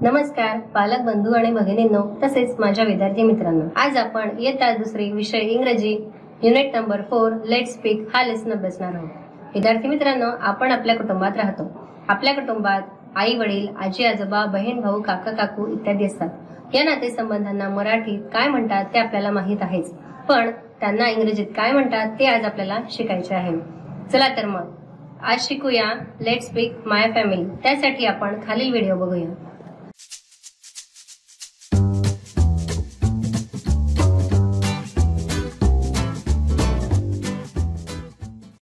नमस्कार पालक बंधू आणि भगिनींनो तसेच माझ्या विद्यार्थी मित्रांनो, आज आपण इयत्ता दुसरी विषय इंग्रजी युनिट नंबर 4 लेट्स स्पीक हा लेसन अभ्यासणार आहोत। विद्यार्थी मित्रांनो, आपण आपल्या कुटुंबात राहतो। आपल्या कुटुंबात आई वडील, आजी आजोबा, बहीण भाऊ, काका काकू इत्यादी असतात। या नातेसंबंधांना मराठीत काय म्हणतात ते आपल्याला माहित आहेच, पण त्यांना इंग्रजीत काय म्हणतात ते आज आपल्याला शिकायचे आहे। चला तर मग आज शिकूया लेट्स स्पीक माय फॅमिली। त्यासाठी आपण खालील व्हिडिओ बघूया।